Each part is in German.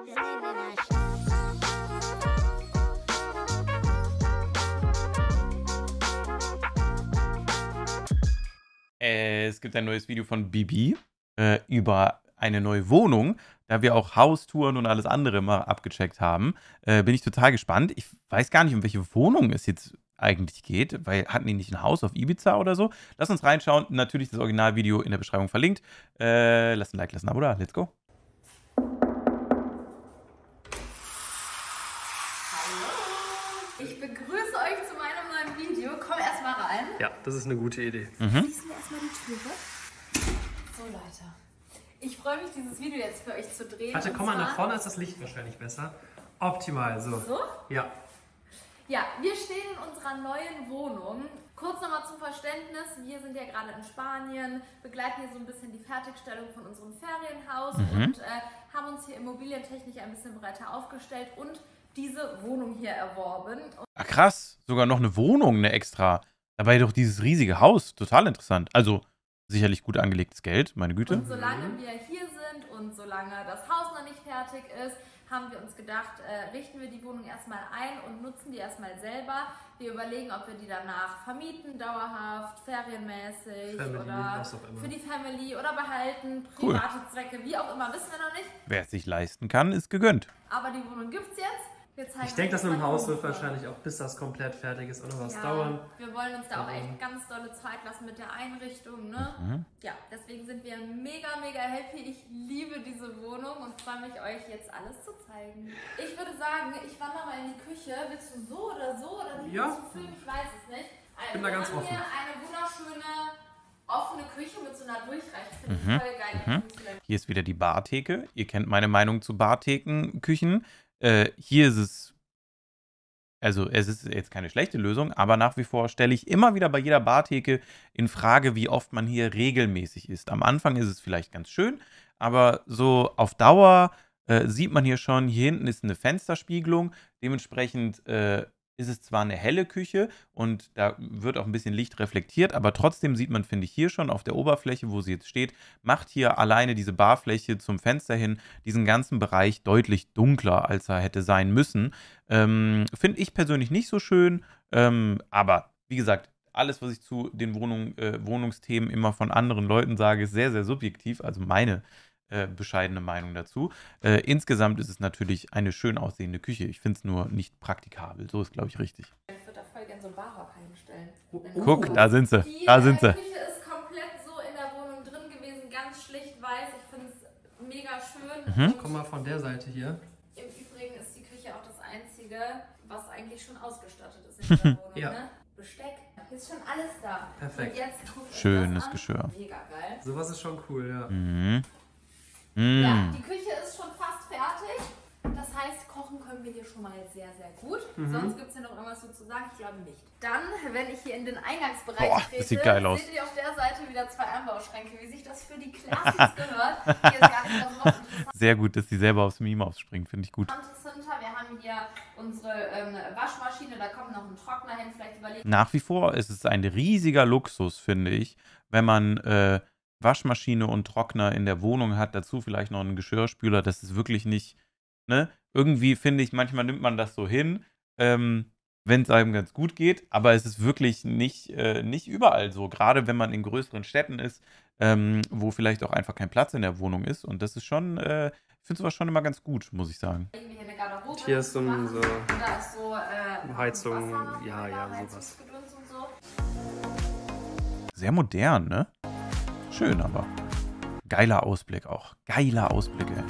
Es gibt ein neues Video von Bibi über eine neue Wohnung. Da wir auch Haustouren und alles andere mal abgecheckt haben, bin ich total gespannt. Ich weiß gar nicht, um welche Wohnung es jetzt eigentlich geht, weil hatten die nicht ein Haus auf Ibiza oder so? Lass uns reinschauen. Natürlich das Originalvideo in der Beschreibung verlinkt. Lasst ein Like, lasst ein Abo da. Let's go. Ich begrüße euch zu meinem neuen Video. Komm erstmal rein. Ja, das ist eine gute Idee. Schließen wir erstmal die Türe. So, Leute. Ich freue mich, dieses Video jetzt für euch zu drehen. Warte, komm mal nach vorne, ist das Licht wahrscheinlich besser. Optimal, so. So? Ja. Ja, wir stehen in unserer neuen Wohnung. Kurz nochmal zum Verständnis, wir sind ja gerade in Spanien, begleiten hier so ein bisschen die Fertigstellung von unserem Ferienhaus und haben uns hier immobilientechnisch ein bisschen breiter aufgestellt und diese Wohnung hier erworben. Ach krass, sogar noch eine Wohnung, eine extra. Dabei doch dieses riesige Haus, total interessant. Also sicherlich gut angelegtes Geld, meine Güte. Und solange wir hier sind und solange das Haus noch nicht fertig ist, haben wir uns gedacht, richten wir die Wohnung erstmal ein und nutzen die erstmal selber. Wir überlegen, ob wir die danach vermieten, dauerhaft, ferienmäßig Family, oder was auch immer. für die Family oder behalten, Cool. private Zwecke, wie auch immer, wissen wir noch nicht. Wer es sich leisten kann, ist gegönnt. Aber die Wohnung gibt es jetzt. Wir zeigen Ich denke, euch das mit dem mal Haus die wird Wohnung. wahrscheinlich auch, bis das komplett fertig ist, auch noch was Ja, dauern. wir wollen uns da auch echt ganz dolle Zeit lassen mit der Einrichtung, ne? Ja, deswegen sind wir mega, mega happy. Ich liebe diese Wohnung und freue mich, euch jetzt alles zu zeigen. Ich würde sagen, ich wandere mal in die Küche. Willst du so oder so oder wie Ja. willst du filmen? Ich weiß es nicht. Also, bin da ganz wir haben offen. hier eine wunderschöne offene Küche mit so einer Durchreicht. Finde ich voll geil. Hier ist wieder die Bartheke. Ihr kennt meine Meinung zu Barthekenküchen. Hier ist es, also es ist jetzt keine schlechte Lösung, aber nach wie vor stelle ich immer wieder bei jeder Bartheke in Frage, wie oft man hier regelmäßig isst. Am Anfang ist es vielleicht ganz schön, aber so auf Dauer sieht man hier schon, hier hinten ist eine Fensterspiegelung. Dementsprechend ist es zwar eine helle Küche und da wird auch ein bisschen Licht reflektiert, aber trotzdem sieht man, finde ich, hier schon auf der Oberfläche, wo sie jetzt steht, macht hier alleine diese Barfläche zum Fenster hin diesen ganzen Bereich deutlich dunkler, als er hätte sein müssen. Finde ich persönlich nicht so schön, aber wie gesagt, alles, was ich zu den Wohnungsthemen immer von anderen Leuten sage, ist sehr, sehr subjektiv, also meine bescheidene Meinung dazu. Insgesamt ist es natürlich eine schön aussehende Küche. Ich finde es nur nicht praktikabel. So ist, glaube ich, richtig. Ich würde da voll gerne so einen Barhock einstellen. Guck, da sind sie. Die Da sind sie. Küche ist komplett so in der Wohnung drin gewesen, ganz schlicht weiß. Ich finde es mega schön. Und Komm mal von der Seite hier. im Übrigen ist die Küche auch das Einzige, was eigentlich schon ausgestattet ist in der Wohnung. Ja. Ne? Besteck, ist schon alles da. Perfekt. Und jetzt guckt euch Schönes das an. Geschirr. Mega geil. Sowas ist schon cool, ja. Ja, die Küche ist schon fast fertig. Das heißt, kochen können wir hier schon mal sehr, sehr gut. Sonst gibt es ja noch irgendwas so zu sagen? Ich glaube nicht. Dann, wenn ich hier in den Eingangsbereich Boah, trete, das sieht geil aus. seht ihr auf der Seite wieder zwei Einbauschränke, wie sich das für die Classics gehört. Hier ist gar nicht das Wort Sehr gut, dass sie selber aufs Meme aufspringt. Finde ich gut. Interessantes hinter. Wir haben hier unsere Waschmaschine, da kommt noch ein Trockner hin. Vielleicht überlegen Nach wie vor ist es ein riesiger Luxus, finde ich, wenn man Waschmaschine und Trockner in der Wohnung hat, dazu vielleicht noch einen Geschirrspüler. Das ist wirklich nicht, ne? Irgendwie finde ich, manchmal nimmt man das so hin, wenn es einem ganz gut geht, aber es ist wirklich nicht überall so. Gerade wenn man in größeren Städten ist, wo vielleicht auch einfach kein Platz in der Wohnung ist. Und das ist schon, ich finde sowas schon immer ganz gut, muss ich sagen. wir hier eine Garderobe. Hier ist so ein so Und da ist so Heizung, Wasser, ja, sowas. Heizungsgedöns und so. Sehr modern, ne? Schön, aber geiler Ausblick auch. Geiler Ausblick, ey.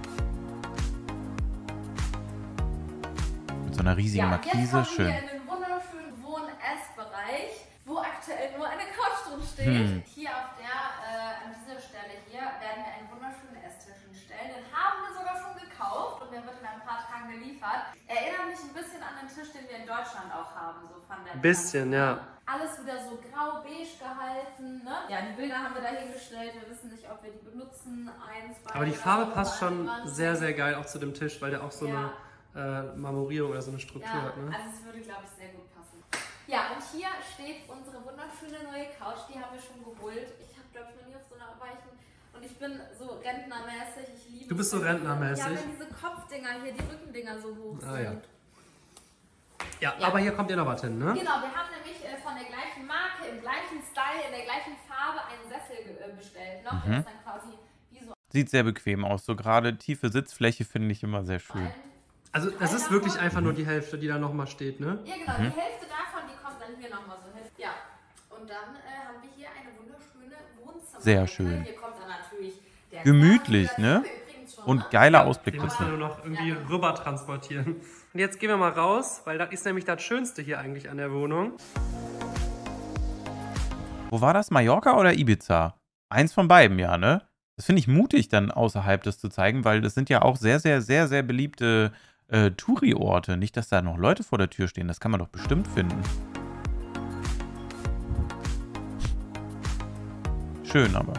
Mit so einer riesigen Ja, jetzt Markise, kommen schön. wir in den wunderschönen Wohn-Ess-Bereich, wo aktuell nur eine Couch drin steht. Hier auf an dieser Stelle hier werden wir einen wunderschönen Esstisch hinstellen. Den haben wir sogar schon gekauft und der wird in ein paar Tagen geliefert. Erinnert mich ein bisschen an den Tisch, den wir in Deutschland auch haben, so von der Bisschen, ja. Alles wieder so grau-beige gehalten, ne? Ja, die Bilder haben wir da hingestellt. Wir wissen nicht, ob wir die benutzen. Aber die Farbe passt schon sehr, sehr geil auch zu dem Tisch, weil der auch so Ja. eine Marmorierung oder so eine Struktur Ja, hat, ne? also es würde, glaube ich, sehr gut passen. Ja, und hier steht unsere wunderschöne neue Couch. Die haben wir schon geholt. Ich habe, glaube ich, noch nie auf so einer weichen... Und ich bin so rentnermäßig. Ich liebe Du bist so rentnermäßig? Ja, wenn diese Hauptdinger hier, die Rückendinger so hoch sind. Ah, ja. Ja, aber hier kommt ja noch was hin, ne? Genau, wir haben nämlich von der gleichen Marke, im gleichen Style, in der gleichen Farbe einen Sessel bestellt. Noch, der ist dann quasi wie so Sieht sehr bequem aus. So gerade tiefe Sitzfläche finde ich immer sehr schön. Also das ist wirklich einfach nur die Hälfte, die da nochmal steht, ne? Ja, genau, die Hälfte davon, die kommt dann hier nochmal so hin. Ja, und dann haben wir hier eine wunderschöne Wohnzimmer. Sehr schön. Hier kommt dann natürlich der Gemütlich, Garten, ne? das haben wir übrigens schon, Und geiler Ausblick Den müssen wir dazu. nur noch irgendwie rüber transportieren. Und jetzt gehen wir mal raus, weil das ist nämlich das Schönste hier eigentlich an der Wohnung. Wo war das? Mallorca oder Ibiza? Eins von beiden, ja, ne? Das finde ich mutig, dann außerhalb das zu zeigen, weil das sind ja auch sehr, sehr, sehr, sehr beliebte Touri-Orte. Nicht, dass da noch Leute vor der Tür stehen. Das kann man doch bestimmt finden. Schön, aber.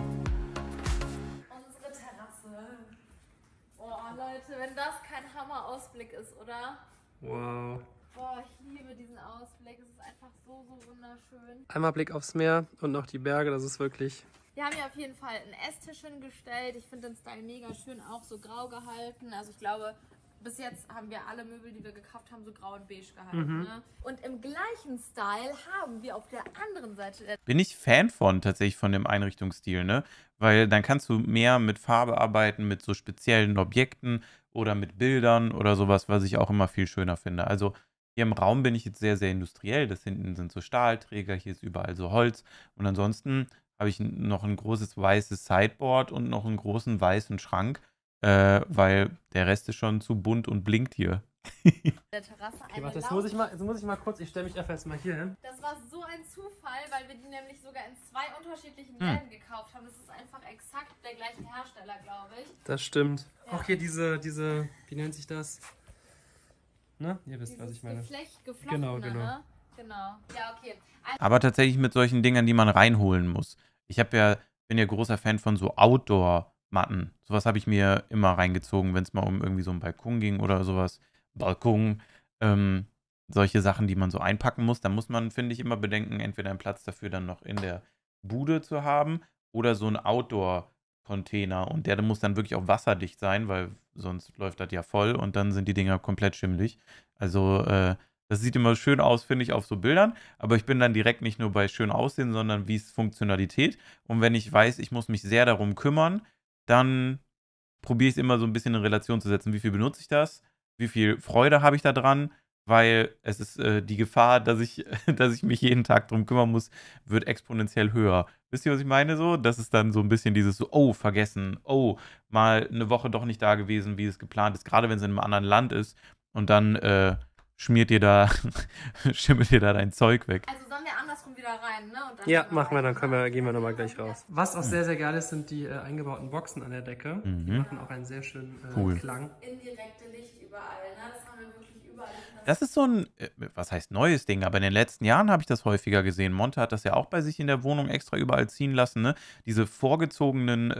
Unsere Terrasse. Oh, Leute, wenn das kein Hammer-Ausblick ist, oder? Wow. Boah, ich liebe diesen Ausblick. Es ist einfach so, so wunderschön. Einmal Blick aufs Meer und noch die Berge, das ist wirklich... Wir haben hier auf jeden Fall einen Esstisch hingestellt. Ich finde den Style mega schön, auch so grau gehalten. Also ich glaube, bis jetzt haben wir alle Möbel, die wir gekauft haben, so grau und beige gehalten. Ne? Und im gleichen Style haben wir auf der anderen Seite der Bin ich Fan von, tatsächlich von dem Einrichtungsstil, ne? Weil dann kannst du mehr mit Farbe arbeiten, mit so speziellen Objekten oder mit Bildern oder sowas, was ich auch immer viel schöner finde. Also hier im Raum bin ich jetzt sehr, sehr industriell. Das hinten sind so Stahlträger, hier ist überall so Holz. Und ansonsten habe ich noch ein großes weißes Sideboard und noch einen großen weißen Schrank, weil der Rest ist schon zu bunt und blinkt hier. Terrasse. Okay, warte, jetzt muss ich mal kurz, ich stelle mich einfach jetzt mal hier hin. Das war so ein Zufall, weil wir die nämlich sogar in 2 unterschiedlichen Läden gekauft haben. Das ist einfach exakt der gleiche Hersteller, glaube ich. Das stimmt. Ja. Auch hier diese, wie nennt sich das? Ne? Ihr wisst, was ich meine. Geflochtene, Genau. ne? Genau. Ja, okay. Aber tatsächlich mit solchen Dingern, die man reinholen muss. Bin ja großer Fan von so Outdoor-Matten. Sowas habe ich mir immer reingezogen, wenn es mal um irgendwie so einen Balkon ging oder sowas. Balkon, solche Sachen, die man so einpacken muss. Da muss man, finde ich, immer bedenken, entweder einen Platz dafür dann noch in der Bude zu haben oder so ein Outdoor-Container. Und der muss dann wirklich auch wasserdicht sein, weil sonst läuft das ja voll und dann sind die Dinger komplett schimmelig. Also, das sieht immer schön aus, finde ich, auf so Bildern. Aber ich bin dann direkt nicht nur bei schön aussehen, sondern wie ist Funktionalität. Und wenn ich weiß, ich muss mich sehr darum kümmern, dann probiere ich es immer so ein bisschen in Relation zu setzen. Wie viel benutze ich das? Wie viel Freude habe ich da dran? Weil es ist die Gefahr, dass ich mich jeden Tag drum kümmern muss, wird exponentiell höher. Wisst ihr, was ich meine so? Das ist dann so ein bisschen dieses so, oh, vergessen, oh, mal eine Woche doch nicht da gewesen, wie es geplant ist. Gerade wenn es in einem anderen Land ist und dann schimmelt dir da dein Zeug weg. Also sollen wir andersrum wieder rein, ne? Und dann Ja, gehen wir machen wir, rein. dann gehen wir nochmal gleich raus. Was auch sehr, sehr geil ist, sind die eingebauten Boxen an der Decke. Die machen auch einen sehr schönen Cool. Klang. Indirekte Licht überall, ne? Das haben wir wirklich überall. Das ist so ein, was heißt neues Ding, aber in den letzten Jahren habe ich das häufiger gesehen. Monte hat das ja auch bei sich in der Wohnung extra überall ziehen lassen, ne? Diese vorgezogenen,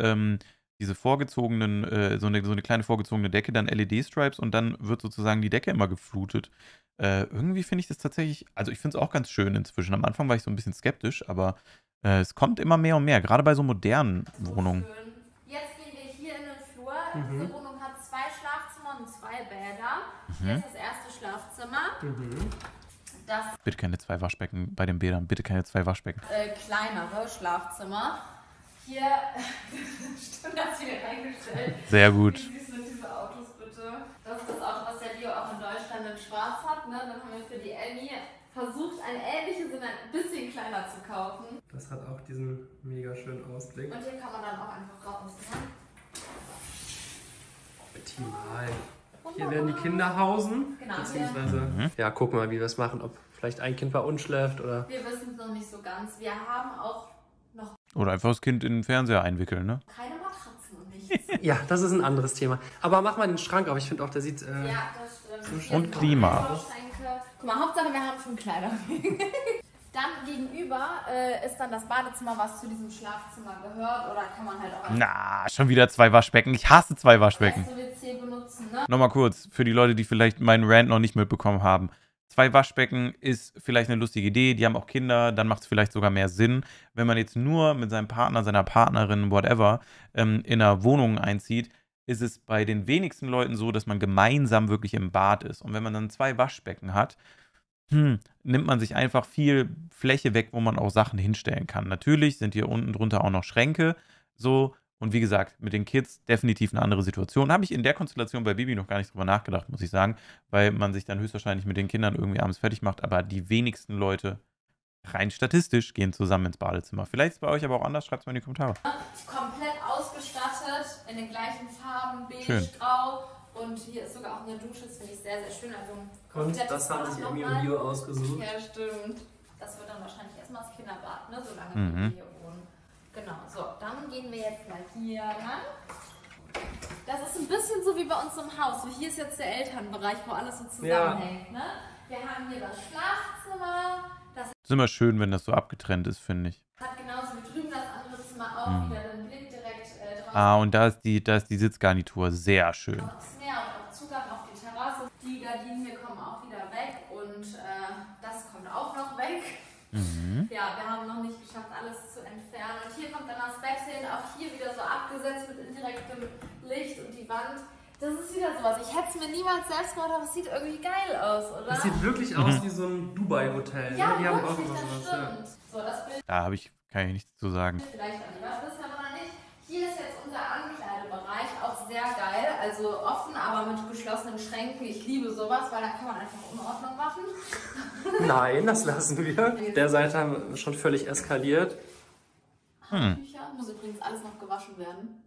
so eine kleine vorgezogene Decke, dann LED-Stripes und dann wird sozusagen die Decke immer geflutet. Irgendwie finde ich das tatsächlich, also ich finde es auch ganz schön inzwischen. Am Anfang war ich so ein bisschen skeptisch, aber es kommt immer mehr und mehr, gerade bei so modernen Wohnungen. Schön. Jetzt gehen wir hier in den Flur. Diese Wohnung hat 2 Schlafzimmer und 2 Bäder. Hier ist das erste Schlafzimmer. Das Bitte keine 2 Waschbecken bei den Bädern, bitte keine 2 Waschbecken. kleinere Schlafzimmer. Hier, stimmt, das hier reingestellt. Sehr gut. Wie süß sind diese Autos bitte? Das ist das Auto, was der Leo auch in Deutschland in schwarz hat. Ne? Dann haben wir für die Elmi versucht, ein ähnliches in ein bisschen kleiner zu kaufen. Das hat auch diesen mega schönen Ausblick. Und hier kann man dann auch einfach raus. Ne? Optimal. Hier werden die Kinder hausen. Genau, Beziehungsweise, ja, gucken wir mal, wie wir es machen. Ob vielleicht ein Kind bei uns schläft oder... Wir wissen es noch nicht so ganz. Wir haben auch noch Oder einfach das Kind in den Fernseher einwickeln, ne? keine Matratzen und nichts. Ja, das ist ein anderes Thema. Aber mach mal den Schrank auf. Ich finde auch, der sieht... Ja, das stimmt. Und Klima. Einbauschränke. Guck mal, Hauptsache wir haben schon Kleider. Dann gegenüber ist dann das Badezimmer, was zu diesem Schlafzimmer gehört. Oder kann man halt auch als Na, schon wieder 2 Waschbecken. Ich hasse 2 Waschbecken. WC benutzen, ne? Nochmal kurz, für die Leute, die vielleicht meinen Rant noch nicht mitbekommen haben. 2 Waschbecken ist vielleicht eine lustige Idee, die haben auch Kinder, dann macht es vielleicht sogar mehr Sinn. Wenn man jetzt nur mit seinem Partner, seiner Partnerin, whatever, in einer Wohnung einzieht, ist es bei den wenigsten Leuten so, dass man gemeinsam wirklich im Bad ist. Und wenn man dann 2 Waschbecken hat, nimmt man sich einfach viel Fläche weg, wo man auch Sachen hinstellen kann. Natürlich sind hier unten drunter auch noch Schränke, so. Und wie gesagt, mit den Kids definitiv eine andere Situation. Habe ich in der Konstellation bei Bibi noch gar nicht drüber nachgedacht, muss ich sagen, weil man sich dann höchstwahrscheinlich mit den Kindern irgendwie abends fertig macht. Aber die wenigsten Leute, rein statistisch, gehen zusammen ins Badezimmer. Vielleicht ist es bei euch aber auch anders. Schreibt es mal in die Kommentare. Komplett ausgestattet, in den gleichen Farben, beige, Schön. grau. Und hier ist sogar auch eine Dusche, das finde ich sehr, sehr schön. Also ein Und komplettes das haben Bad sich Emmy nochmal. und Leo ausgesucht. Ja, stimmt. Das wird dann wahrscheinlich erstmal das Kinderbad, ne? Solange wir hier wohnen. Genau, so, dann gehen wir jetzt mal hier lang. Das ist ein bisschen so wie bei uns im Haus. So, hier ist jetzt der Elternbereich, wo alles so zusammenhängt. Ne? Wir haben hier das Schlafzimmer. Das Es ist immer schön, wenn das so abgetrennt ist, finde ich. hat genauso wie drüben das andere Zimmer auch wieder den Blick direkt drauf. Ah, und da ist die Sitzgarnitur sehr schön. Aufs Meer und auch Zugang auf die Terrasse. Die Gardinen hier kommen auch wieder weg und das kommt auch noch weg. Ja, wir haben noch nicht geschafft, alles zu entfernen. Und hier kommt dann das Bett hin, auch hier wieder so abgesetzt mit indirektem Licht und die Wand. Das ist wieder sowas. Ich hätte es mir niemals selbst gemacht, aber es sieht irgendwie geil aus, oder? Das sieht wirklich aus wie so ein Dubai-Hotel. ja, ne? Die haben auch wirklich, immer das sowas. Ja. stimmt. So, das Bild Kann ich nichts zu sagen. vielleicht an die Wand wissen, aber noch nicht. Hier ist jetzt unser Ankleidebereich, auch sehr geil. Also offen, aber mit geschlossenen Schränken. Ich liebe sowas, weil da kann man einfach Unordnung machen. Nein, das lassen wir. Der Seite haben wir schon völlig eskaliert. Handtücher, muss übrigens alles noch gewaschen werden.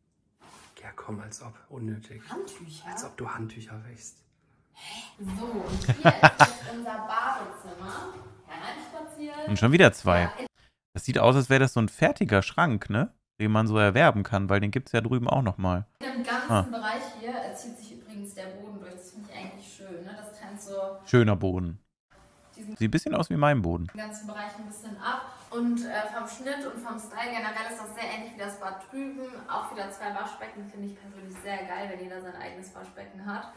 Ja, komm, als ob. Unnötig. Handtücher? Als ob du Handtücher wächst. So, und hier ist jetzt unser Badezimmer. Hereinspaziert. Und schon wieder 2. Ja, Das sieht aus, als wäre das so ein fertiger Schrank, ne? Den man so erwerben kann, weil den gibt es ja drüben auch nochmal. in dem ganzen Bereich hier zieht sich übrigens der Boden durch. Das finde ich eigentlich schön. Ne? Das trennt so Schöner Boden. diesen Sieht ein bisschen aus wie mein Boden. ganzen Bereich ein bisschen ab. Und vom Schnitt und vom Style generell ist das sehr ähnlich wie das Bad drüben. Auch wieder 2 Waschbecken finde ich persönlich sehr geil, wenn jeder sein eigenes Waschbecken hat.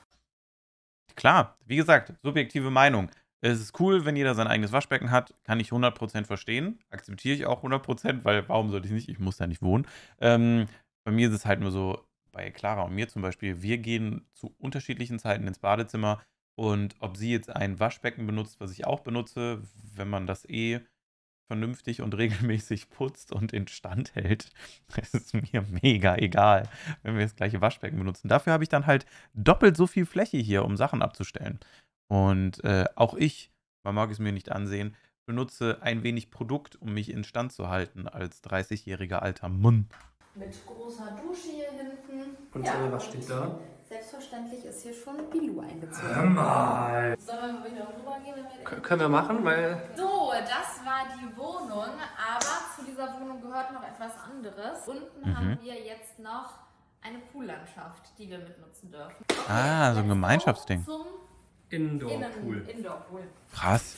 Klar, wie gesagt, subjektive Meinung. Es ist cool, wenn jeder sein eigenes Waschbecken hat. Kann ich 100% verstehen. Akzeptiere ich auch 100%, weil warum sollte ich nicht? Ich muss da nicht wohnen. Bei mir ist es halt nur so, bei Clara und mir zum Beispiel, wir gehen zu unterschiedlichen Zeiten ins Badezimmer. Und ob sie jetzt ein Waschbecken benutzt, was ich auch benutze, wenn man das vernünftig und regelmäßig putzt und instand hält, ist es mir mega egal, wenn wir das gleiche Waschbecken benutzen. Dafür habe ich dann halt doppelt so viel Fläche hier, um Sachen abzustellen. Und auch ich, man mag es mir nicht ansehen, benutze ein wenig Produkt, um mich instand zu halten als 30-jähriger alter Mann. Mit großer Dusche hier hinten. Und was steht da? Selbstverständlich ist hier schon Bilou eingezogen. Hör mal. Sollen wir mal wieder rüber gehen? Können wir machen, weil... So, das war die Wohnung, aber zu dieser Wohnung gehört noch etwas anderes. Unten haben wir jetzt noch eine Poollandschaft, die wir mitnutzen dürfen. Ah, so ein jetzt Gemeinschaftsding. auch zum Indoor-Pool. Indoor-Pool. Krass.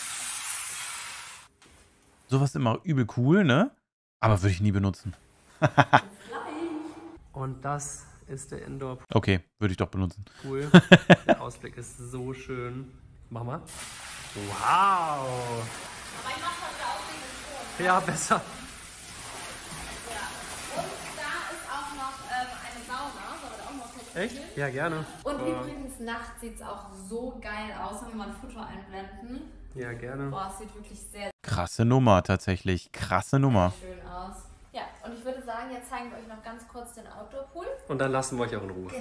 Sowas ist immer übel cool, ne? Aber würde ich nie benutzen. Und das ist der Indoor-Pool. Okay, würde ich doch benutzen. Der Ausblick ist so schön. Mach mal. Wow. Aber ich mache heute auch den Ton. Ja, besser. Ja. Und da ist auch noch eine Sauna. Sollen wir da auch mal kurz Echt? hin? Ja, gerne. Und übrigens, nachts sieht es auch so geil aus. Wenn wir mal ein Foto einblenden. Ja, gerne. Boah, es sieht wirklich sehr, Krasse Nummer tatsächlich. Krasse Nummer. sehr schön aus. Ja, und ich würde sagen, jetzt zeigen wir euch noch ganz kurz den Outdoor-Pool. Und dann lassen wir euch auch in Ruhe.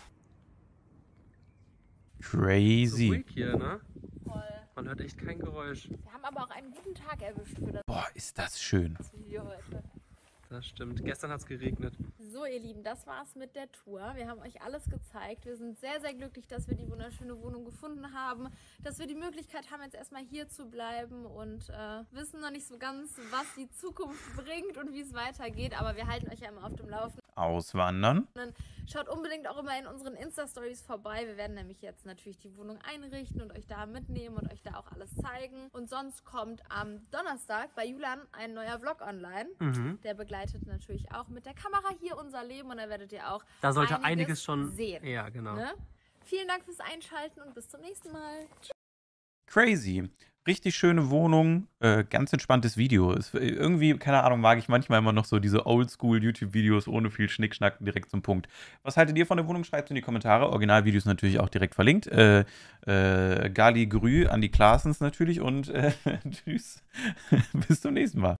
So Crazy. ruhig hier, ne? Voll. Man hört echt kein Geräusch. Wir haben aber auch einen guten Tag erwischt für Boah, ist das schön. das Video heute. Das stimmt. Gestern hat es geregnet. So, ihr Lieben, das war's mit der Tour. Wir haben euch alles gezeigt. Wir sind sehr, sehr glücklich, dass wir die wunderschöne Wohnung gefunden haben, dass wir die Möglichkeit haben, jetzt erstmal hier zu bleiben und wissen noch nicht so ganz, was die Zukunft bringt und wie es weitergeht, aber wir halten euch ja immer auf dem Laufenden. Auswandern. Schaut unbedingt auch immer in unseren Insta-Stories vorbei. Wir werden nämlich jetzt natürlich die Wohnung einrichten und euch da mitnehmen und euch da auch alles zeigen. Und sonst kommt am Donnerstag bei Julian ein neuer Vlog online. Der begleitet natürlich auch mit der Kamera hier unser Leben und da werdet ihr auch Da sollte einiges schon sehen. Ja, genau. Ne? Vielen Dank fürs Einschalten und bis zum nächsten Mal. Crazy. Richtig schöne Wohnung, ganz entspanntes Video. Irgendwie, keine Ahnung, mag ich manchmal immer noch so diese Oldschool-YouTube-Videos ohne viel Schnickschnack, direkt zum Punkt. Was haltet ihr von der Wohnung? Schreibt in die Kommentare. Originalvideos natürlich auch direkt verlinkt. Gali Grü an die Klaasens natürlich und tschüss. Bis zum nächsten Mal.